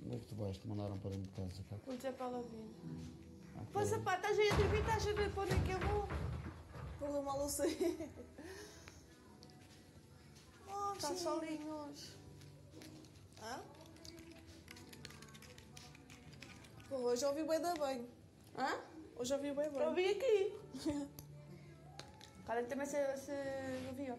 Onde é que tu vais? Te mandaram para dentro de casa, cá. Vou dizer para ela vir. Ah, Poxa, pá, estás aí a dormir, estás a ver para onde é que eu vou? Porra, mal eu sei. Oh, Está sim. sozinho hoje. Hã? Porra, hoje ouvi bem da bem. Hã? Hoje ouvi bem Eu bem. vi aqui. Cara, também se ouviu.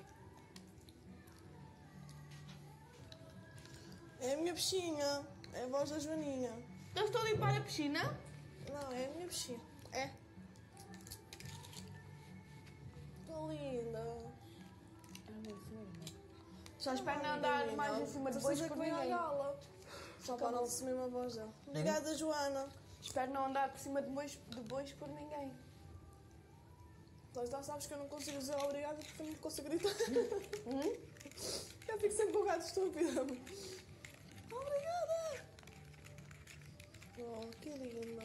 É a minha bichinha. É a voz da Joaninha. Eu estou a limpar a piscina. Não, é a minha bichinha. É. Tão linda. Só espero não andar mais em cima de bois por ninguém. Só para não assumir uma voz dela. Obrigada, Joana. Espero não andar por cima de bois por ninguém. Lá está, sabes que eu não consigo dizer obrigada porque eu não consigo gritar. Eu fico sempre com o gato estúpido. Obrigada! Oh, que linda.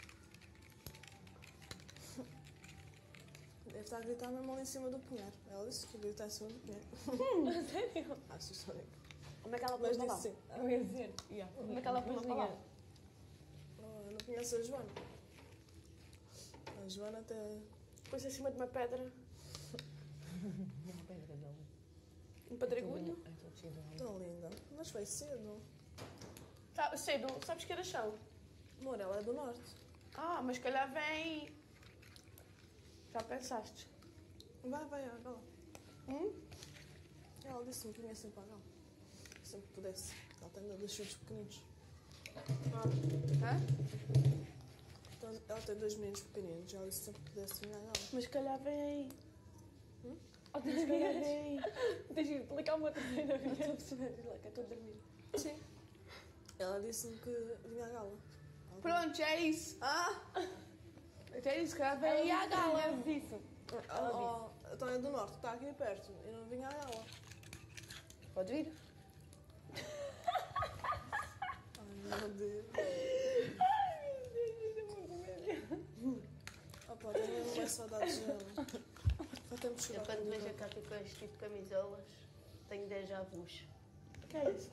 Deve estar a gritar mesmo ali em cima do punhar. Ela disse que gritar em cima do punhar. Sério? Acho histórico. Como é que ela Mas pula para lá? disse sim. Eu ia dizer. Como é que ela pula para lá? Oh, eu não conheço a Joana. A Joana até... Pôs em cima de uma pedra. Um pedregulho. Tão linda. Mas foi cedo. Tá, cedo, sabes que era chão? Amor, ela é do norte. Ah, mas calhar vem. Já pensaste? Vai, agora. Ela disse-me que vinha sempre para cá. Sempre que pudesse. Ela tem dois filhos pequeninos. Hã? Então, ela tem dois meninos pequeninos. Ela disse sempre que pudesse vir a ela. Mas calhar vem aí. Ou tens que calhar vem aí. Tens de explicar uma terceira vez. Que eu estou a dormir. Sim. Ela disse-me que vinha a gala. Pronto, já é isso. Ah! É isso, calhar vem aí à gala. Disso. Então é do norte, está aqui perto. E não vinha a gala. Pode vir. Ai, meu Deus. Opa, tenho mesmo mais saudades dela. Foi tempo de Eu chorar. quando vejo a Cátia com este tipo de camisolas, tenho déjà vus. O que é isso?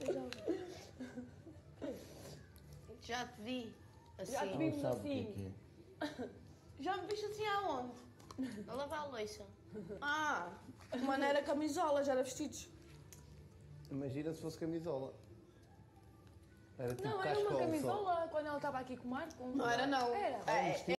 Já te vi assim, Já te Não vi. sabe o que é. Já me viste assim aonde? a lavar a louça. Ah, mas não era camisola, já era vestidos. Imagina se fosse camisola. Era tipo Não, era uma cascola só. camisola quando ela estava aqui com o Marco. Não era não. Era. Era um vestido.